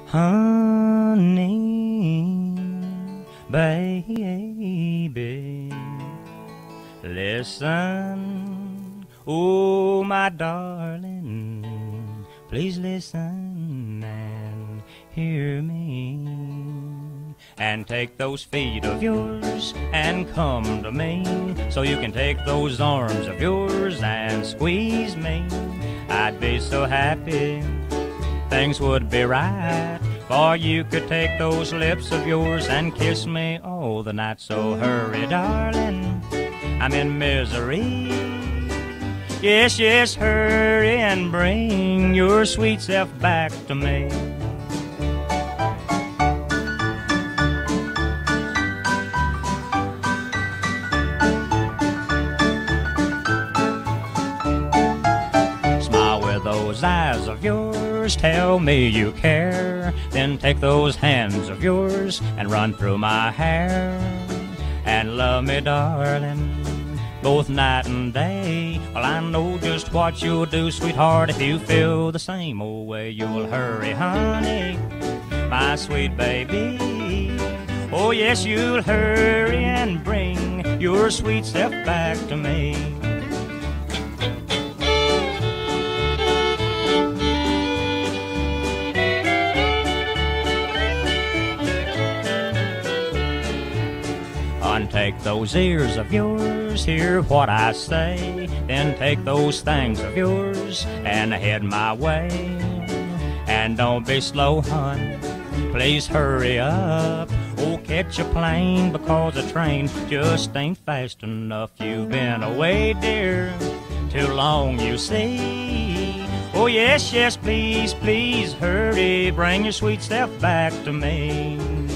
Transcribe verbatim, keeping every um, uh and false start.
Honey, baby, listen, oh my darling, please listen and hear me. And take those feet of yours and come to me, so you can take those arms of yours and squeeze me. I'd be so happy, things would be right, for you could take those lips of yours and kiss me all the night. So hurry, darling, I'm in misery. Yes, yes, hurry and bring your sweet self back to me. Those eyes of yours tell me you care. Then take those hands of yours and run through my hair. And love me, darling, both night and day. Well, I know just what you'll do, sweetheart, if you feel the same old way. You'll hurry, honey, my sweet baby. Oh, yes, you'll hurry and bring your sweet self back to me. Take those ears of yours, hear what I say. Then take those things of yours and head my way. And don't be slow, hon, please hurry up. Oh, catch a plane, because a train just ain't fast enough. You've been away, dear, too long, you see. Oh, yes, yes, please, please hurry, bring your sweet self back to me.